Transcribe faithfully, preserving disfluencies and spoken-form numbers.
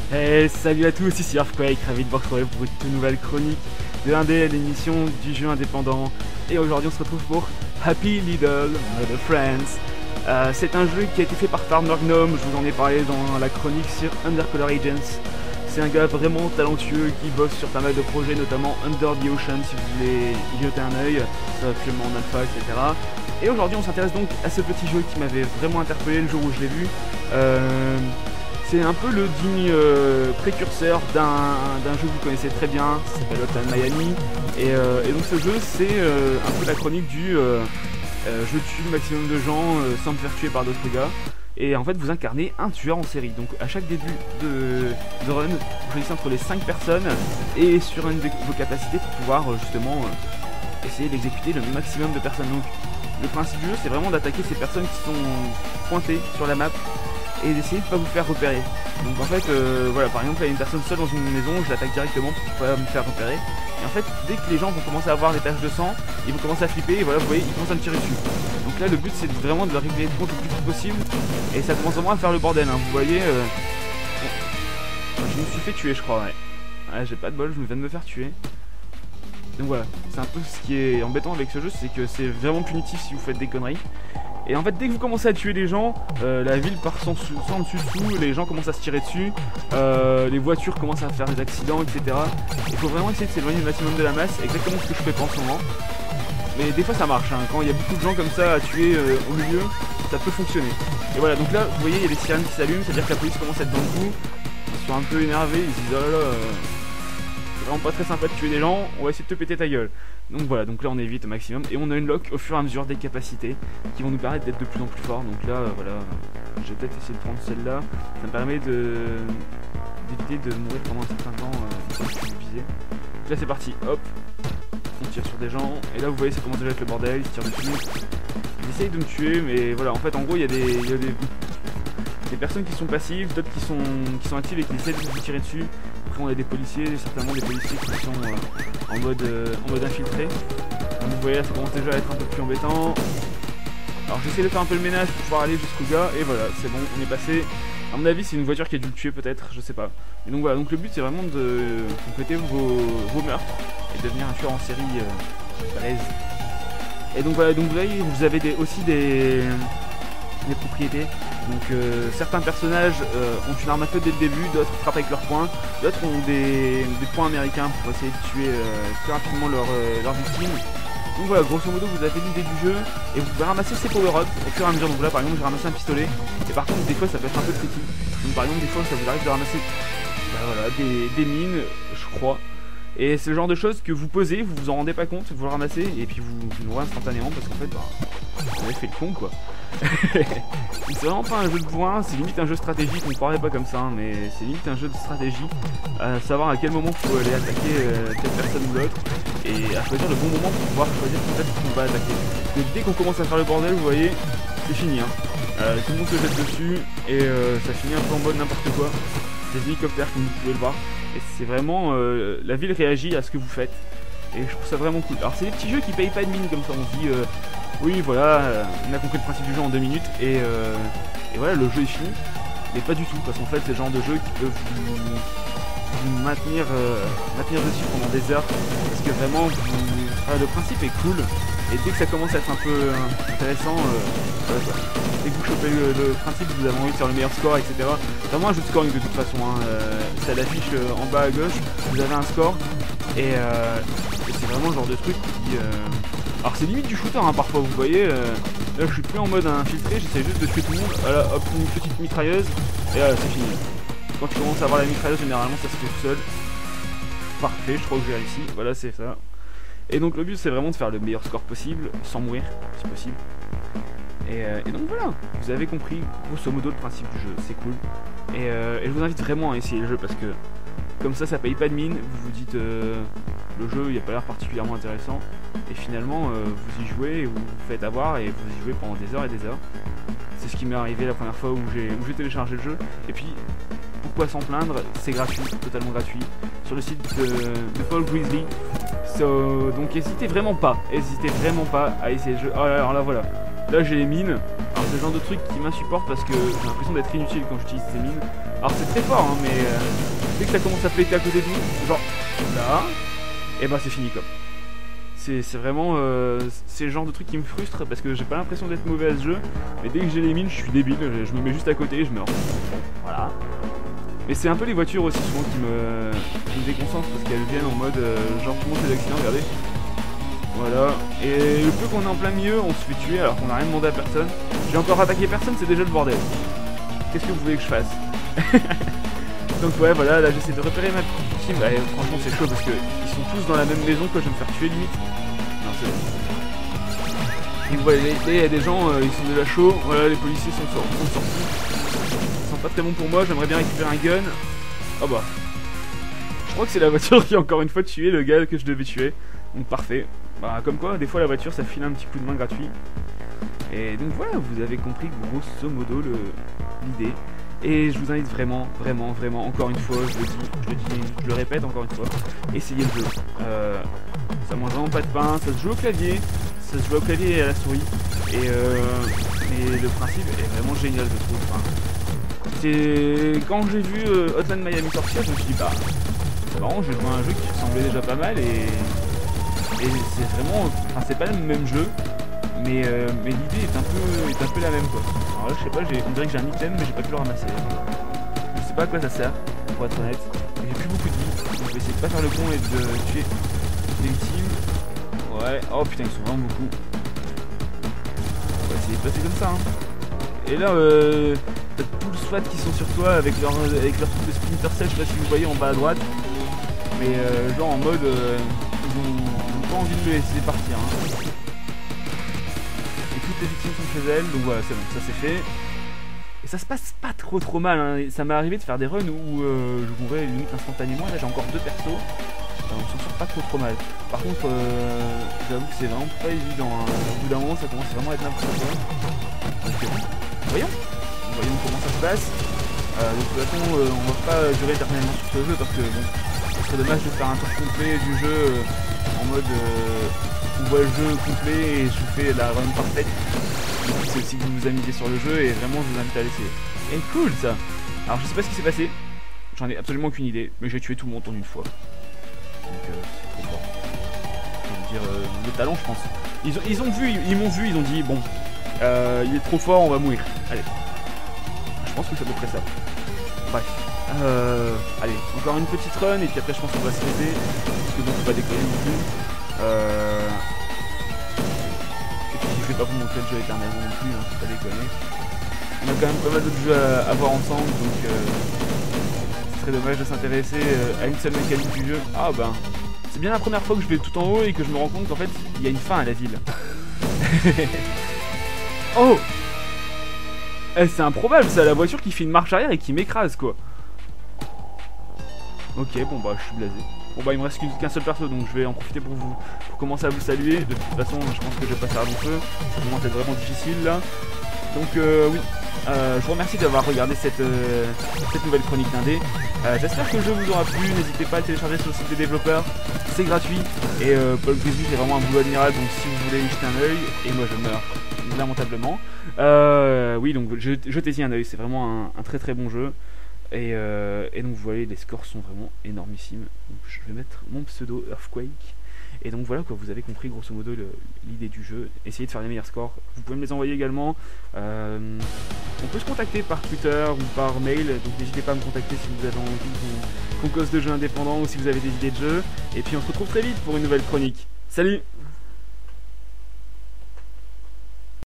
Hey, salut à tous, ici Earthquake, ravi de vous retrouver pour une toute nouvelle chronique de l'Indé, l'émission du jeu indépendant. Et aujourd'hui on se retrouve pour Happy Little Mother Friends. Euh, c'est un jeu qui a été fait par Farmer Gnome, je vous en ai parlé dans la chronique sur Undercolor Agents. C'est un gars vraiment talentueux qui bosse sur pas mal de projets, notamment Under the Ocean si vous voulez y jeter un oeil, c'est actuellement en alpha, et cetera. Et aujourd'hui on s'intéresse donc à ce petit jeu qui m'avait vraiment interpellé le jour où je l'ai vu. Euh, c'est un peu le digne euh, précurseur d'un jeu que vous connaissez très bien, qui s'appelle Hotline Miami. Et, euh, et donc ce jeu c'est euh, un peu la chronique du euh, euh, je tue le maximum de gens euh, sans me faire tuer par d'autres gars. Et en fait vous incarnez un tueur en série. Donc à chaque début de, de run, vous choisissez entre les cinq personnes et sur une de vos capacités pour pouvoir euh, justement euh, essayer d'exécuter le maximum de personnes. Donc le principe du jeu c'est vraiment d'attaquer ces personnes qui sont pointées sur la map et d'essayer de ne pas vous faire repérer. Donc en fait, euh, voilà, par exemple, il y a une personne seule dans une maison, je l'attaque directement pour ne pas me faire repérer. Et en fait, dès que les gens vont commencer à avoir des taches de sang, ils vont commencer à flipper et voilà, vous voyez, ils commencent à me tirer dessus. Donc là, le but c'est vraiment de leur régler le compte le plus vite possible et ça commence vraiment à faire le bordel, hein. Vous voyez, euh... bon. Je me suis fait tuer, je crois, ouais. Ouais, j'ai pas de bol, je viens de me faire tuer. Donc voilà, c'est un peu ce qui est embêtant avec ce jeu, c'est que c'est vraiment punitif si vous faites des conneries. Et en fait dès que vous commencez à tuer les gens, euh, la ville part sans, sans dessus dessous, les gens commencent à se tirer dessus, euh, les voitures commencent à faire des accidents, et cetera. Il faut vraiment essayer de s'éloigner le maximum de la masse, exactement ce que je fais pas en ce moment. Mais des fois ça marche, hein. Quand il y a beaucoup de gens comme ça à tuer euh, au milieu, ça peut fonctionner. Et voilà, donc là vous voyez il y a les sirènes qui s'allument, c'est à dire que la police commence à être dans le coup, ils sont un peu énervés, ils se disent oh là là, euh, c'est vraiment pas très sympa de tuer des gens, on va essayer de te péter ta gueule. Donc voilà, donc là on évite au maximum et on a une lock au fur et à mesure des capacités qui vont nous permettre d'être de plus en plus forts. Donc là, euh, voilà, je vais peut-être essayer de prendre celle-là. Ça me permet de d'éviter de mourir pendant un certain temps euh, si je suis visé. Donc là c'est parti, hop, on tire sur des gens et là vous voyez ça commence déjà à être le bordel, ils se tirent dessus. Ils essayent de me tuer mais voilà, en fait en gros il y a des, il y a des, des personnes qui sont passives, d'autres qui sont, qui sont actives et qui essaient de vous tirer dessus. Après on a des policiers, certainement des policiers qui sont euh, en, mode, euh, en mode infiltré. Donc vous voyez là ça commence déjà à être un peu plus embêtant. Alors j'essaie de faire un peu le ménage pour pouvoir aller jusqu'au gars et voilà c'est bon, on est passé. À mon avis c'est une voiture qui a dû le tuer peut-être, je sais pas. Et donc voilà, donc le but c'est vraiment de compléter vos, vos meurtres et devenir un tueur en série euh, balèze. Et donc voilà, donc vous voyez vous avez des, aussi des, des propriétés. Donc euh, certains personnages euh, ont une arme à feu dès le début, d'autres frappent avec leurs poings, d'autres ont des, des poings américains pour essayer de tuer euh, plus rapidement leurs euh, leur victimes. Donc voilà, grosso modo vous avez l'idée du jeu et vous pouvez ramasser ces power-ups au fur et à mesure. Donc là par exemple j'ai ramassé un pistolet et par contre des fois ça peut être un peu tricky. Donc par exemple des fois ça vous arrive de ramasser bah, voilà, des, des mines, je crois. Et c'est le genre de choses que vous posez, vous vous en rendez pas compte, vous le ramassez et puis vous, vous mourrez instantanément parce qu'en fait bah, vous avez fait le con quoi. C'est vraiment pas un jeu de points, c'est limite un jeu stratégique, on ne croirait pas comme ça, hein, mais c'est limite un jeu de stratégie, à savoir à quel moment il faut aller attaquer euh, telle personne ou l'autre, et à choisir le bon moment pour pouvoir choisir peut-être qu'on va attaquer. Donc dès qu'on commence à faire le bordel, vous voyez, c'est fini. Hein. Euh, tout le monde se jette dessus, et euh, ça finit un peu en mode n'importe quoi. Des hélicoptères comme vous pouvez le voir, et c'est vraiment, euh, la ville réagit à ce que vous faites, et je trouve ça vraiment cool. Alors c'est des petits jeux qui payent pas de mine comme ça, on se dit... Euh, oui voilà, euh, on a compris le principe du jeu en deux minutes et, euh, et voilà le jeu est fini. Mais pas du tout, parce qu'en fait c'est le genre de jeu qui peut vous, vous maintenir, euh, maintenir dessus pendant des heures. Parce que vraiment vous, enfin, le principe est cool. Et dès que ça commence à être un peu euh, intéressant, euh, voilà, dès que vous chopez le, le principe, vous avez envie de faire le meilleur score, et cetera. C'est vraiment un jeu de scoring de toute façon, hein. euh, c'est à l'affiche euh, en bas à gauche, vous avez un score. Et, euh, et c'est vraiment le genre de truc qui... Euh, alors c'est limite du shooter hein, parfois, vous voyez, euh, là je suis plus en mode infiltré, j'essaie juste de tuer tout le monde, voilà hop une petite mitrailleuse, et là c'est fini. Quand tu commences à avoir la mitrailleuse généralement ça se fait tout seul. Parfait, je crois que j'ai réussi, voilà c'est ça. Et donc le but c'est vraiment de faire le meilleur score possible, sans mourir si possible. Et, euh, et donc voilà, vous avez compris grosso modo le principe du jeu, c'est cool. Et, euh, et je vous invite vraiment à essayer le jeu parce que comme ça ça paye pas de mine, vous vous dites euh, le jeu il a pas l'air particulièrement intéressant et finalement euh, vous y jouez et vous vous faites avoir et vous y jouez pendant des heures et des heures. C'est ce qui m'est arrivé la première fois où j'ai téléchargé le jeu et puis pourquoi s'en plaindre, c'est gratuit, totalement gratuit sur le site de, de Paul Grizzly. So, donc n'hésitez vraiment pas, n'hésitez vraiment pas à essayer le jeu. Oh, alors là voilà, Là j'ai les mines. Alors c'est le genre de truc qui m'insupporte parce que j'ai l'impression d'être inutile quand j'utilise ces mines. Alors c'est très fort hein, mais euh, dès que ça commence à péter à côté de nous, genre là, et bah c'est fini quoi. C'est vraiment euh, c'est le genre de truc qui me frustre parce que j'ai pas l'impression d'être mauvais à ce jeu. Mais dès que j'ai les mines, je suis débile, je, je me mets juste à côté et je meurs. Voilà. Mais c'est un peu les voitures aussi souvent qui me, qui me déconcentrent parce qu'elles viennent en mode euh, genre tout le monde fait des accidents, regardez. Voilà. Et le peu qu'on est en plein milieu, on se fait tuer alors qu'on n'a rien demandé à personne. J'ai encore attaqué personne, c'est déjà le bordel. Qu'est-ce que vous voulez que je fasse? Donc ouais voilà, là j'essaie de repérer ma petite team. Ouais, franchement c'est chaud parce qu'ils sont tous dans la même maison quoi, je vais me faire tuer limite. Non c'est bon. Et vous voyez, il y a des gens, euh, ils sont déjà chauds. Voilà, les policiers sont, sor sont sortis. Ils sont pas très bons pour moi, j'aimerais bien récupérer un gun. Oh bah. Je crois que c'est la voiture qui a encore une fois tué le gars que je devais tuer. Donc parfait. Bah comme quoi, des fois la voiture ça file un petit coup de main gratuit. Et donc voilà, vous avez compris grosso modo l'idée. Et je vous invite vraiment, vraiment, vraiment, encore une fois, je le dis, je le dis, je le répète encore une fois, essayez le jeu. Euh, ça mange vraiment pas de pain, ça se joue au clavier, ça se joue au clavier et à la souris. Et, euh, et le principe est vraiment génial, je trouve. Enfin, c'est quand j'ai vu euh, Hotline Miami sortir, je me suis dit bah, c'est marrant, j'ai joué à un jeu qui ressemblait déjà pas mal et, et c'est vraiment, enfin c'est pas le même jeu. Mais, euh, mais l'idée est un peu est un peu la même quoi. Alors là je sais pas, on dirait que j'ai un item mais j'ai pas pu le ramasser. Je sais pas à quoi ça sert, pour être honnête. J'ai plus beaucoup de vie, donc je vais essayer de pas faire le con et de tuer les victimes. Ouais, oh putain ils sont vraiment beaucoup. On va essayer de passer comme ça hein. Et là euh, t'as tout le SWAT qui sont sur toi avec leur avec leur truc de Splinter Cell, je sais pas si vous voyez en bas à droite. Mais euh, genre en mode euh, ils, ont, ils ont pas envie de le laisser partir hein. Les victimes sont chez elles, donc voilà c'est bon, ça c'est fait. Et ça se passe pas trop trop mal, hein. Ça m'est arrivé de faire des runs où euh, je mourrais limite instantanément, et là j'ai encore deux persos, euh, on s'en sort pas trop trop mal. Par contre, euh, j'avoue que c'est vraiment pas évident, hein. Au bout d'un moment ça commence vraiment à être n'importe quoi. Donc euh, voyons, voyons comment ça se passe. Euh, de toute façon euh, on va pas durer éternellement sur ce jeu parce que bon, ce serait dommage de faire un tour complet du jeu euh, en mode... Euh, on voit le jeu complet et je vous fais la run parfaite. C'est aussi que vous vous amusez sur le jeu et vraiment je vous invite à l'essayer. Et cool ça. Alors je sais pas ce qui s'est passé, j'en ai absolument aucune idée, mais j'ai tué tout le monde en une fois. Donc euh, c'est trop fort. Je veux dire, euh, le talent je pense. Ils ont, ils ont vu, ils m'ont vu, ils ont dit bon, euh, il est trop fort, on va mourir. Allez. Je pense que c'est à peu près ça. Bref. Euh, allez, encore une petite run et puis après je pense qu'on va se raider. Parce que bon, faut pas déconner non plus. Euh... Et puis je vais pas vous montrer le jeu éternellement non plus, hein, faut pas déconner. On a quand même pas mal d'autres jeux à, à voir ensemble, donc euh, ce serait dommage de s'intéresser euh, à une seule mécanique du jeu. Ah ben, c'est bien la première fois que je vais tout en haut et que je me rends compte qu'en fait, il y a une fin à la ville. Oh eh, c'est improbable, c'est la voiture qui fait une marche arrière et qui m'écrase quoi. Ok, bon bah je suis blasé. Bon bah il me reste qu'un seul perso donc je vais en profiter pour vous pour commencer à vous saluer. De toute façon je pense que je vais passer à long feu. Ça commence à être vraiment difficile là. Donc euh, oui, euh, je vous remercie d'avoir regardé cette, euh, cette nouvelle chronique d'Indé. Euh, J'espère que le jeu vous aura plu, n'hésitez pas à le télécharger sur le site des développeurs, c'est gratuit. Et euh, Paul Grizzly c'est vraiment un boulot admirable, donc si vous voulez y jeter un oeil, et moi je meurs lamentablement. Euh, oui donc jetez-y un oeil, c'est vraiment un, un très très bon jeu. Et, euh, et donc vous voyez les scores sont vraiment énormissimes. Donc je vais mettre mon pseudo Earthquake. Et donc voilà quoi, vous avez compris grosso modo l'idée du jeu. Essayez de faire les meilleurs scores. Vous pouvez me les envoyer également. Euh, on peut se contacter par Twitter ou par mail. Donc n'hésitez pas à me contacter si vous avez envie qu'on qu'on cause de jeux indépendants ou si vous avez des idées de jeux. Et puis on se retrouve très vite pour une nouvelle chronique. Salut!